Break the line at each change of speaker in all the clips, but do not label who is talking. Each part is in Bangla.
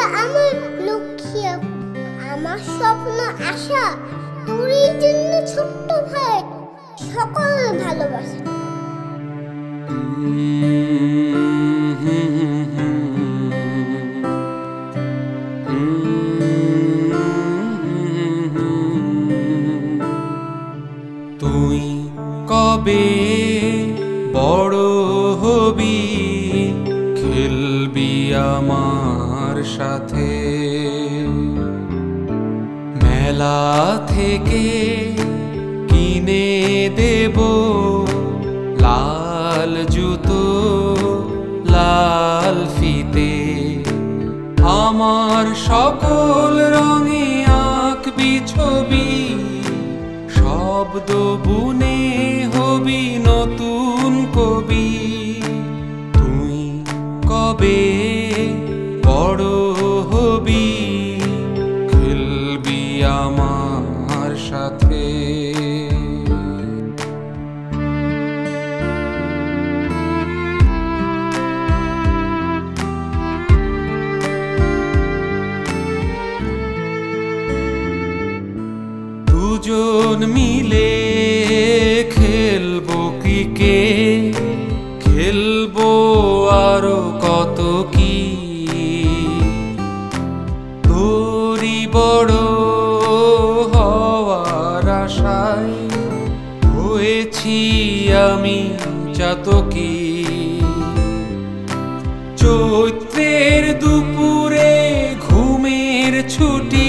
আমার লক্ষ্মী আপু, আমার স্বপ্ন আশা তোর এই জন্য ছোট্ট ভাই সকল ভালোবাসা।
তুই কবে বড় হবি, খেলবি আমার সাথে, মেলা থেকে কিনে দেব লাল জুতো লাল ফিতে, আমার সকল রঙে আঁকবি ছবি, শব্দ বুনে হবি নতুন কবি। তুই কবে বড় হবি, খেলবি আমার সাথে। দুজন মিলে খেলবো ক্রিকেট, খেলবো আরো কত কি, তোরই বড় হওয়ার আশায় হয়েছি আমি চাতকি। চৈত্রের দুপুরে ঘুমের ছুটি,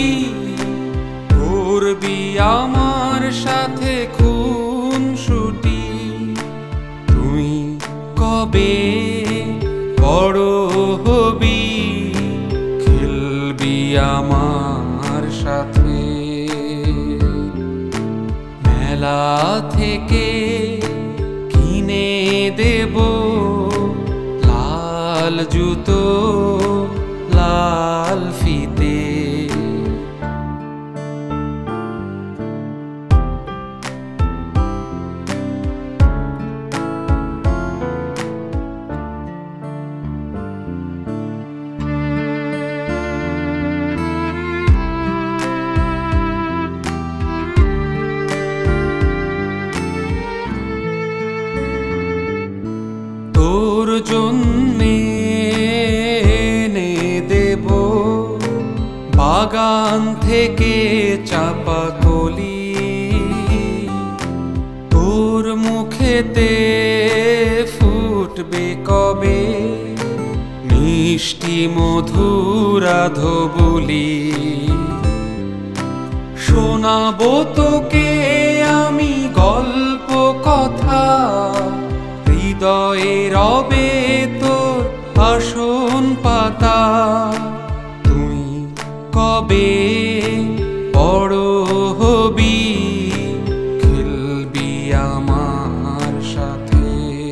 করবি আমার সাথে খুনসুটি। তুই কবে বড় হবি, খেলবি আমার সাথে, মেলা থেকে কিনে দেব লাল জুতো লাল ফিতে। তোর জন্যে এনে দেব বাগান থেকে চাপা কলি, তোর মুখেতে ফুটবে কবে মিষ্টি মধুর আধবুলি। শোনাবো তোকে আমি গল্প কথা, হৃদয়ে রবে তোর আসন পাতা। তুই কবে বড় হবি, খেলবি আমার সাথে,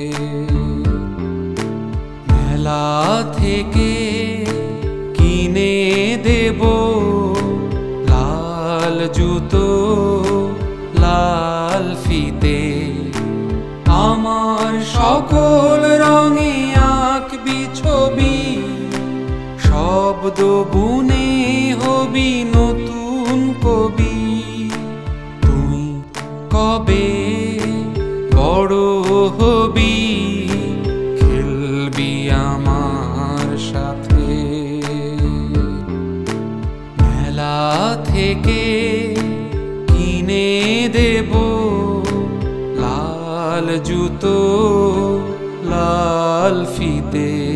মেলা থেকে কিনে দেব লাল জুতো লাল ফিতে, আমার সকল রঙে আঁকবি ছবি, শব্দ বুনে হবি নতুন কবি। তুই কবে বড় হবি, খেলবি আমার সাথে, মেলা থেকে কিনে দেব লাল জুতো লাল ফিতে।